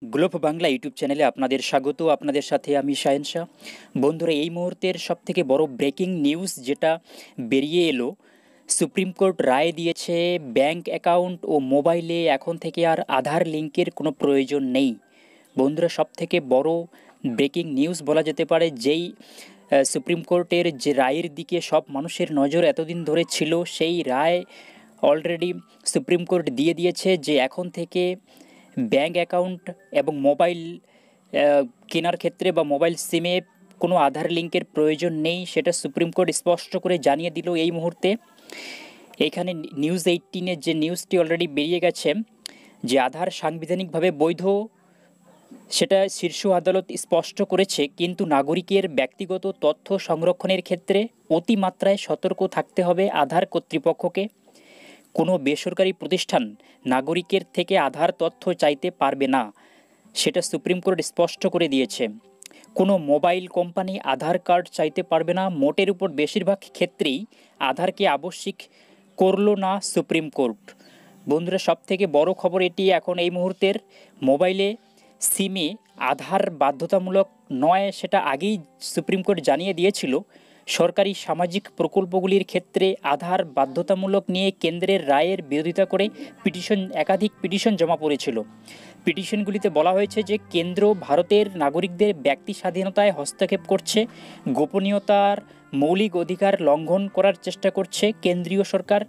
Globe Bangla YouTube চ্যানেলে আপনাদের স্বাগত। আপনাদের সাথে আমি শাহেন শাহ। বন্ধুরা, এই মুহূর্তের সবথেকে বড় ব্রেকিং নিউজ যেটা বেরিয়ে এলো, সুপ্রিম কোর্ট রায় দিয়েছে ব্যাংক অ্যাকাউন্ট ও মোবাইলে এখন থেকে আর আধার লিঙ্কের কোনো প্রয়োজন নেই। বন্ধুরা, সবথেকে বড় ব্রেকিং নিউজ বলা যেতে পারে, যেই সুপ্রিম কোর্টের যে রায়ের দিকে সব মানুষের নজর এতদিন ধরে ছিল, সেই রায় অলরেডি সুপ্রিম কোর্ট দিয়ে দিয়েছে যে এখন থেকে ব্যাঙ্ক অ্যাকাউন্ট এবং মোবাইল কেনার ক্ষেত্রে বা মোবাইল সিমে কোনো আধার লিঙ্কের প্রয়োজন নেই। সেটা সুপ্রিম কোর্ট স্পষ্ট করে জানিয়ে দিল এই মুহূর্তে। এখানে নিউজ 18-এর যে নিউজটি অলরেডি বেরিয়ে গেছে, যে আধার সাংবিধানিকভাবে বৈধ সেটা শীর্ষ আদালত স্পষ্ট করেছে, কিন্তু নাগরিকের ব্যক্তিগত তথ্য সংরক্ষণের ক্ষেত্রে অতিমাত্রায় সতর্ক থাকতে হবে আধার কর্তৃপক্ষকে। কোনো বেসরকারি প্রতিষ্ঠান নাগরিকের থেকে আধার তথ্য চাইতে পারবে না, সেটা সুপ্রিম কোর্ট স্পষ্ট করে দিয়েছে। কোনো মোবাইল কোম্পানি আধার কার্ড চাইতে পারবে না। মোটের উপর বেশিরভাগ ক্ষেত্রেই আধারকে আবশ্যিক করলো না সুপ্রিম কোর্ট। বন্ধুরা, সবথেকে বড় খবর এটি, এখন এই মুহূর্তের মোবাইলে সিমে আধার বাধ্যতামূলক নয়, সেটা আগেই সুপ্রিম কোর্ট জানিয়ে দিয়েছিল। সরকারি সামাজিক প্রকল্পগুলির ক্ষেত্রে আধার বাধ্যতামূলক নিয়ে কেন্দ্রের রায়ের বিরোধিতা করে একাধিক পিটিশন জমা পড়েছিল। পিটিশনগুলিতে বলা হয়েছে যে কেন্দ্র ভারতের নাগরিকদের ব্যক্তি স্বাধীনতায় হস্তক্ষেপ করছে, গোপনীয়তার মৌলিক অধিকার লঙ্ঘন করার চেষ্টা করছে কেন্দ্রীয় সরকার।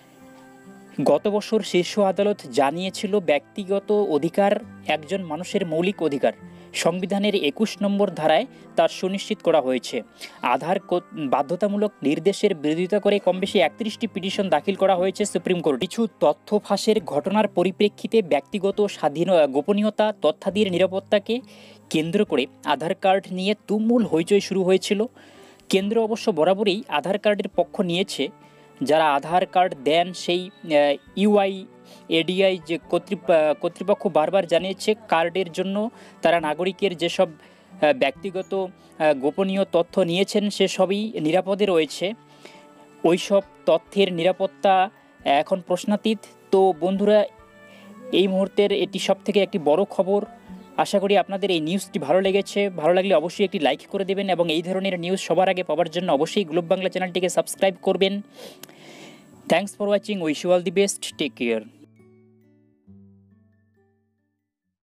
গত বছর শীর্ষ আদালত জানিয়েছিল ব্যক্তিগত অধিকার একজন মানুষের মৌলিক অধিকার। সংবিধানের 21 নম্বর ধারায় তার সুনিশ্চিত করা হয়েছে। আধার বাধ্যতামূলক নির্দেশের বিরোধিতা করে কমবেশি 31টি পিটিশন দাখিল করা হয়েছে সুপ্রিম কোর্ট। কিছু তথ্য ফাঁসের ঘটনার পরিপ্রেক্ষিতে ব্যক্তিগত গোপনীয়তা, তথ্যাদির নিরাপত্তাকে কেন্দ্র করে আধার কার্ড নিয়ে তুমুল হইচই শুরু হয়েছিল। কেন্দ্র অবশ্য বরাবরই আধার কার্ডের পক্ষ নিয়েছে। যারা আধার কার্ড দেন, সেই ইউআইএডিআই যে কর্তৃপক্ষ বারবার জানিয়েছে কার্ডের জন্য তারা নাগরিকের যেসব ব্যক্তিগত গোপনীয় তথ্য নিয়েছেন সেসবই নিরাপদে রয়েছে। ওইসব তথ্যের নিরাপত্তা এখন প্রশ্নাতীত। তো বন্ধুরা, এই মুহূর্তের এটি সবথেকে একটি বড় খবর। আশা করি আপনাদের এই নিউজটি ভালো লেগেছে। ভালো লাগলে অবশ্যই একটি লাইক করে দেবেন এবং এই ধরনের নিউজ সবার আগে পাওয়ার জন্য অবশ্যই গ্লোব বাংলা চ্যানেলটিকে সাবস্ক্রাইব করবেন। Thanks for watching. Wish you all the best. Take care.